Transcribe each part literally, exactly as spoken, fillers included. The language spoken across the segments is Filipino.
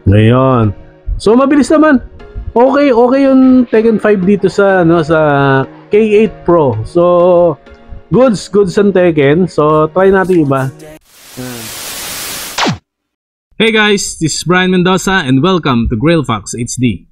Ngayon. So mabilis naman. Okay, okay yung Tekken five dito sa ano sa K eight Pro. So goods, goods ang Tekken. So try natin iba. Hey guys, this is Brian Mendoza and welcome to Grillfox H D.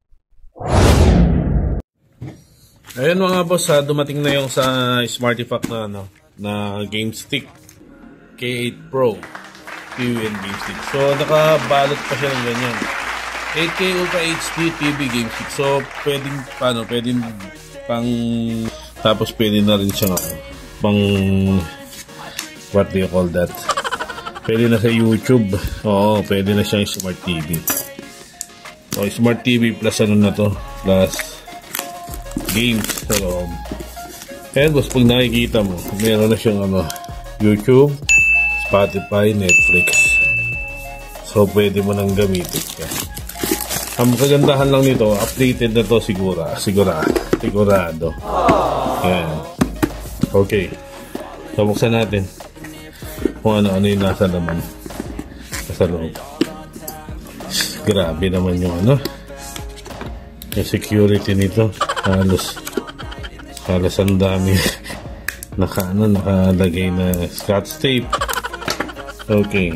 Ayun mga boss, ha, dumating na yung sa Smartifact na ano, na game stick K eight Pro P U N game stick. So nakabalot pa siya ng ganyan. eight K Ultra H D T V game stick. So pwedeng paano, pwedeng pang tapos pwede na rin siya ano, pang what do you call that? Pwede na sa YouTube. Oo, pwede na siyang Smart T V. So Smart T V plus ano na to, plus games sa loob. Kaya boss, pag nakikita mo, meron na siyang ano, YouTube, Spotify, Netflix. So pwede mo nang gamitin ka. Ang kagandahan lang nito, updated na to siguro, sigura, sigurado. Yan. Okay. So buksan natin kung ano-ano yung nasa naman nasa loob. Grabe naman yung ano, yung security nito. Halos halos ang dami naka ano, nakalagay na scotch tape. Okay.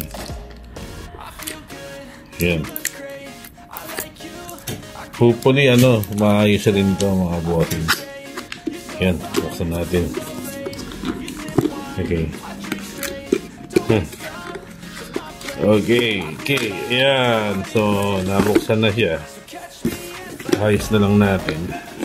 Yan. Hopefully ano, maayos rin ito mga bossing. Yan, buksan natin. Okay. Hmm. Okay, okay. Yan. So, nabuksan na siya. Ayos na lang natin.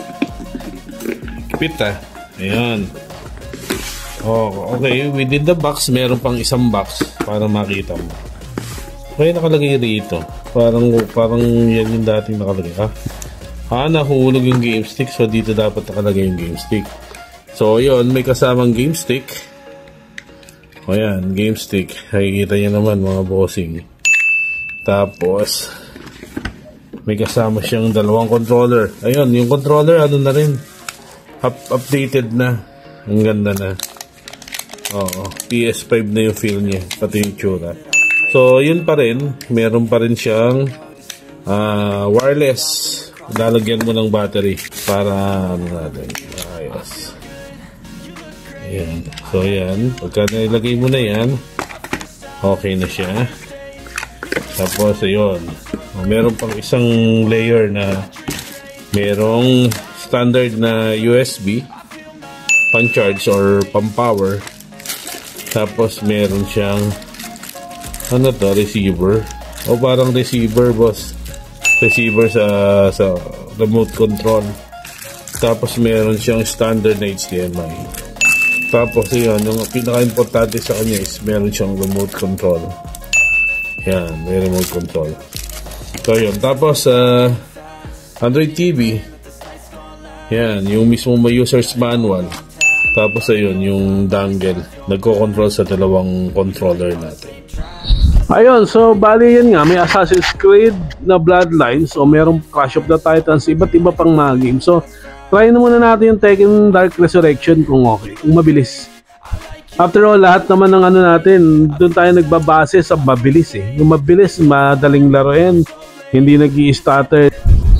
Kipit ah. Ayan. Oh, okay. Within the box, meron pang isang box para makita mo. Okay, nakalagay rito. Parang, parang yan yung dating nakalagay. Ah, ah nahulog yung game stick. So, dito dapat nakalagay yung game stick. So, yun. May kasamang game stick. O yan, game stick. Nakikita nyo naman mga bossing. Tapos, may kasama siyang dalawang controller. Ayun, yung controller, ano na rin. Up updated na. Ang ganda na. Oo, P S five na yung feel niya. Pati yung tsura. So, yun pa rin. Meron pa rin siyang uh, wireless. Lalagyan mo ng battery para ano natin. Ayos. Ayan. So, yan. Pagka nilagay mo na yan, okay na siya. Tapos, ayun. Meron pang isang layer na merong standard na U S B pan-charge or pan-power. Tapos, meron siyang ano to, receiver. O parang receiver, boss. Receiver sa, sa remote control. Tapos, meron siyang standard na H D M I. Tapos, yun, yung pinaka-importante sa kanya is meron siyang remote control. Yan, may remote control. So, yun. Tapos, uh, Android T V. Yan, yung mismo may user's manual. Tapos, ayun, yung dongle. Nagko-control sa dalawang controller natin. Ayun, so, bali yan nga. May Assassin's Creed na Bloodlines. O, merong Clash of the Titans. Iba't iba pang mga games. So, try na muna natin yung Tekken Dark Resurrection kung okay. Kung mabilis. After all, lahat naman ng ano natin, doon tayo nagbabase sa mabilis eh. Yung mabilis, madaling laruin. Hindi nag-i-stutter.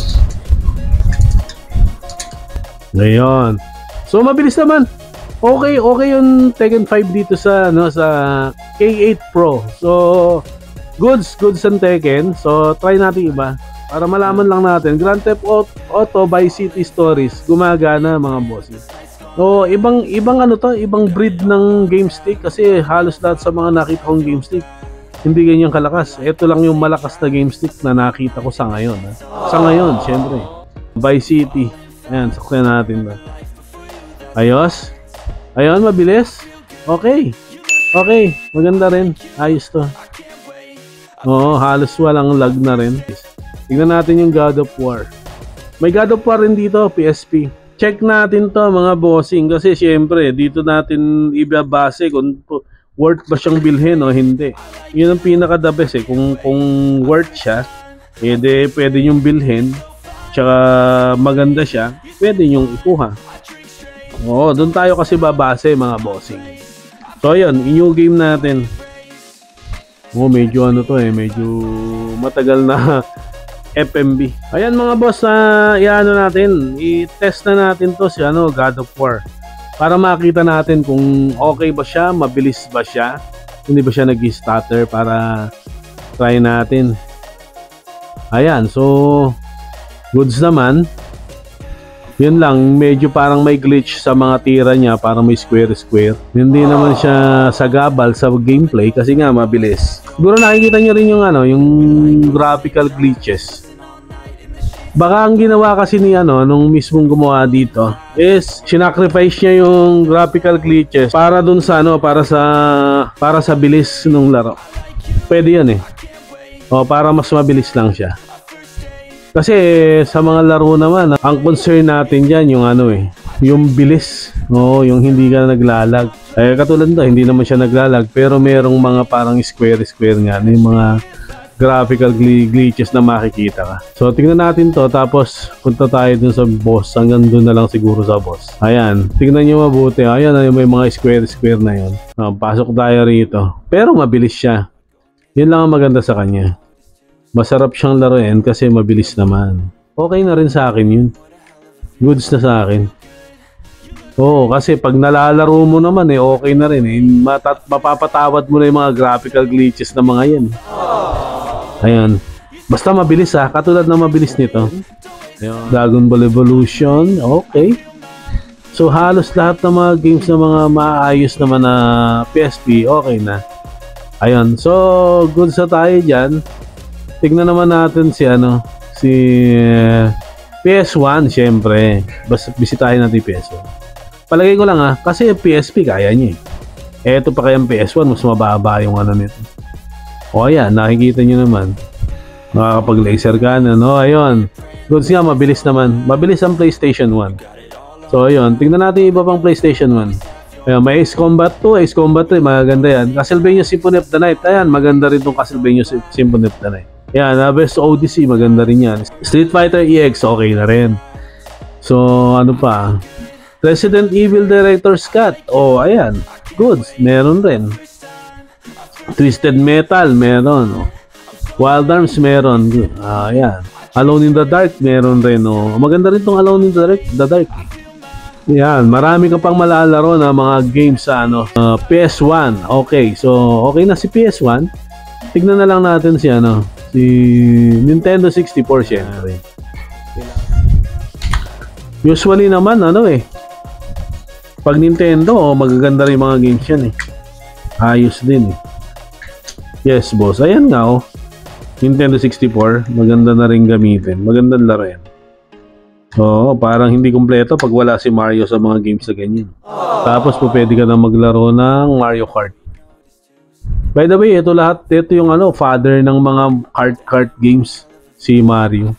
Ngayon. So, mabilis naman. Okay, okay yung Tekken five dito sa, ano, sa K eight Pro. So, goods, goods ang Tekken. So, try natin iba. Para malaman lang natin. Grand Theft Auto Vice City Stories. Gumagana mga bosses. So, ibang, ibang ano to, ibang breed ng game stick. Kasi halos lahat sa mga nakita kong game stick, hindi ganyan kalakas. Ito lang yung malakas na game stick na nakita ko sa ngayon. Ha? Sa ngayon, syempre. Vice City. Ayan, sakyan natin ba. Ayos. Ayun, mabilis. Okay. Okay, maganda rin. Ayos to. Oo, halos walang lag na rin. Tignan natin yung God of War. May God of War rin dito, P S P. Check natin to mga bossing. Kasi syempre, dito natin ibabase kung worth ba siyang bilhin o hindi. Yun ang pinaka-the best eh. Kung, kung worth siya, eh de, pwede nyong bilhin. Tsaka maganda siya, pwede nyong ikuha. Oo, doon tayo kasi babase mga bossing. So yun, new game natin. Oh, medyo ano to eh, medyo matagal na F M V. Ayan mga boss, uh, i-ano natin, i-test na natin to si ano, God of War. Para makita natin kung okay ba siya, mabilis ba siya, hindi ba siya nag-stutter, para try natin. Ayan, so goods naman. Yun lang, medyo parang may glitch sa mga tira niya, parang may square-square. Hindi naman siya sagabal sa gameplay kasi nga mabilis. Siguro nakikita niyo rin yung ano, yung graphical glitches. Baka ang ginawa kasi ni ano, nung mismong gumawa dito is sinacrifice niya yung graphical glitches para dun sa ano, para sa para sa bilis ng laro. Pwede 'yun eh. O para mas mabilis lang siya. Kasi sa mga laro naman, ang concern natin dyan yung ano eh, yung bilis. Oo, yung hindi ka naglalag. Eh katulad nito, hindi naman siya naglalag, pero merong mga parang square-square nga, yung mga graphical gl glitches na makikita ka. So tingnan natin to, tapos punta tayo dun sa boss, hanggang dun na lang siguro sa boss. Ayan, tingnan nyo mabuti. Ayan, may mga square-square na yun. Ah, pasok tayo rito. Pero mabilis siya. Yun lang ang maganda sa kanya. Masarap siyang laruin kasi mabilis naman. Okay na rin sa akin yun. Goods na sa akin. Oo, kasi pag nalalaro mo naman eh, okay na rin eh. Matat mapapatawad mo na yung mga graphical glitches na mga yan. Ayan. Basta mabilis ah, katulad na mabilis nito. Ayan. Dragon Ball Evolution, okay. So halos lahat ng mga games na mga maayos naman na P S P, okay na. Ayun, so goods na tayo dyan. Tignan naman natin si ano, si uh, P S one syempre. Basta bisitahin natin P S one. Palagay ko lang ah, kasi P S P kaya niya eh. Eto pa kayang P S one, mas mababa yung ano nito. O ayan, nakikita nyo naman. Makakapag-laser gun, ano, ayun. Goods nga, mabilis naman. Mabilis ang PlayStation one. So ayun, tignan natin iba pang PlayStation one. Ayan, may Ace Combat two, Ace Combat three, maganda yan. Castlevania Symphony of the Night, ayan, maganda rin itong Castlevania Symphony of the Night. Yan, Abyss Odyssey, maganda rin yan. Street Fighter E X, okay na rin. So, ano pa? Resident Evil Director's Cut, oh, ayan. Goods, meron rin. Twisted Metal, meron. Oh. Wild Arms, meron. Ah, ayan. Alone in the Dark, meron rin. Oh. Maganda rin tong Alone in the Dark. The Dark. Yan, marami ka pang malalaro na mga games sa ano, uh, P S one. Okay, so okay na si P S one. Tignan na lang natin si ano, si Nintendo sixty-four syempre. Usually naman ano eh, pag Nintendo oh, magaganda rin mga games yan eh. Ayos din eh. Yes boss, ayan nga oh. Nintendo sixty-four, maganda na rin gamitin. Magandang laro yan. Oo, parang hindi kumpleto pag wala si Mario sa mga games na ganyan. Tapos po pwede ka na maglaro ng Mario Kart. By the way, ito lahat, ito yung ano, father ng mga kart-kart games, si Mario.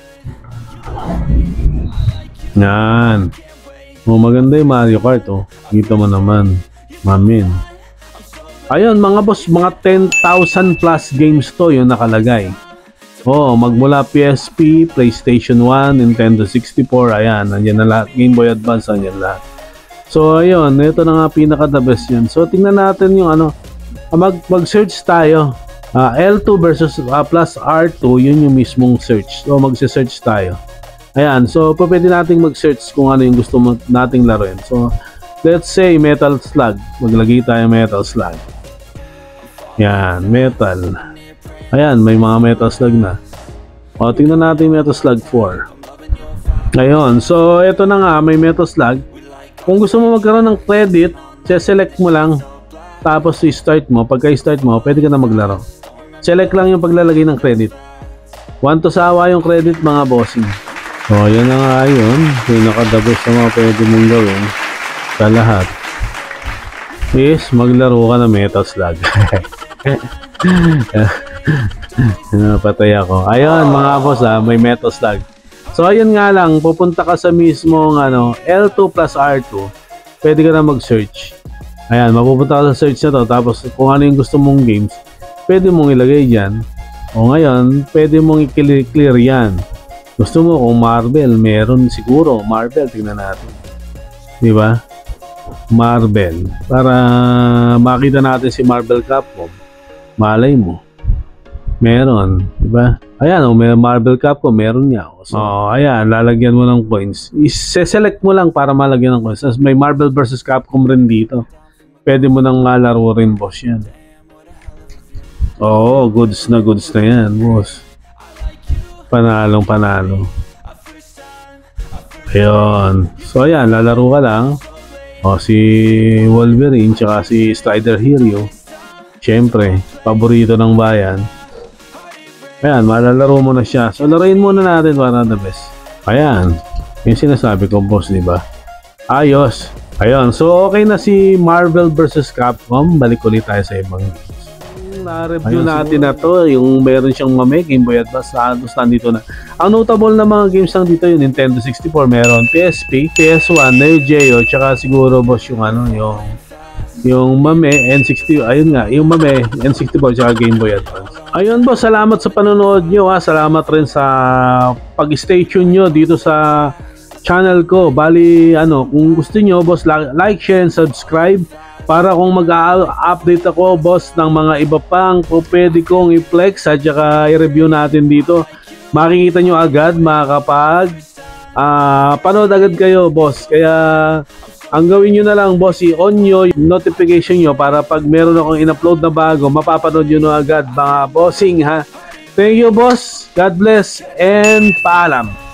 Yan. Oh, maganda yung Mario Kart, oh. Kita mo naman. Mamin. Ayun, mga boss, mga ten thousand plus games to yung nakalagay. Oh, magmula P S P, PlayStation one, Nintendo sixty-four, ayan, nandiyan na lahat. Game Boy Advance, nandiyan lahat. So, ayun, ito na nga pinaka-the best yan. So, tingnan natin yung ano, Mag, mag-search tayo. Uh, L two versus uh, plus R two, yun yung mismong search. So, mag-search tayo. Ayan. So, pwede nating mag-search kung ano yung gusto nating laruin. So, let's say Metal Slug. Maglagay tayo Metal Slug. Yan. Metal. Ayan. May mga Metal Slug na. O, tingnan natin Metal Slug four. Ngayon. So, ito na nga. May Metal Slug. Kung gusto mo magkaroon ng credit, select mo lang. Tapos i-start mo, pagka i-start mo, pwede ka na maglaro. Select lang yung paglalagay ng credit. one to sawa yung credit mga bossing. O, yan na nga yun. Pinaka-the best na mga pwede mong gawin sa lahat is maglaro ka ng Metal Slug. Patay ako. Ayun mga boss ha, may Metal Slug. So ayun nga lang, pupunta ka sa mismong ano, L two plus R two. Pwede ka na mag-search. Ayan, mapupunta ka sa search na to. Tapos kung ano yung gusto mong games, pwede mong ilagay dyan. O ngayon, pwede mong i-clear yan. Gusto mo kung Marvel, meron siguro. Marvel, tingnan natin. Diba? Marvel. Para makita natin si Marvel Capcom. Malay mo. Meron, di ba? Ayan, oh, may Marvel Capcom, meron niya. So, oh, ayan, lalagyan mo ng coins. I-select mo lang para malagyan ng coins. May Marvel versus. Capcom rin dito. Pwede mo nang malaro rin, boss, yan. Oo, oh, goods na goods na yan, boss. Panalong panalo. Ayun. So, ayan, lalaro ka lang. O, si Wolverine, tsaka si Strider Hero. Siyempre, paborito ng bayan. Ayan, malalaro mo na siya. So, laruin muna natin para the best. Ayan. Yung sinasabi ko, boss, di ba? Ayos. Ayun. So, okay na si Marvel versus. Capcom. Balik ulit tayo sa ibang games. Na-review natin na to. Yung meron siyang mame, Game Boy Advance. Halos nandito na. Ang notable na mga games lang dito, yung Nintendo sixty-four. Meron P S P, P S one, Neo Geo, tsaka siguro, boss, yung ano, yung yung mame, N sixty, ayun nga, yung mame, N sixty-four, tsaka Game Boy Advance. Ayun, boss, salamat sa panonood nyo, ha. Salamat rin sa pag-stay tune nyo dito sa channel ko. Bali, ano, kung gusto nyo, boss, like, share, and subscribe para kung mag-update ako, boss, ng mga iba pang kung pwede kong i-flex at saka i-review natin dito. Makikita nyo agad, makakapag uh, panood agad kayo, boss. Kaya ang gawin nyo na lang, boss, i-on nyo yung notification nyo para pag meron akong in-upload na bago, mapapanood nyo na agad, mga bossing, ha. Thank you, boss. God bless and paalam.